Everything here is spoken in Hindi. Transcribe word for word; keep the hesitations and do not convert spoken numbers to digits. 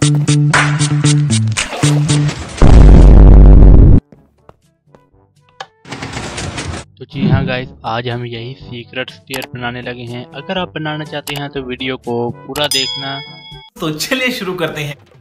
तो जी हाँ गाइस, आज हम यही सीक्रेट स्टेयर बनाने लगे हैं। अगर आप बनाना चाहते हैं तो वीडियो को पूरा देखना। तो चलिए शुरू करते हैं।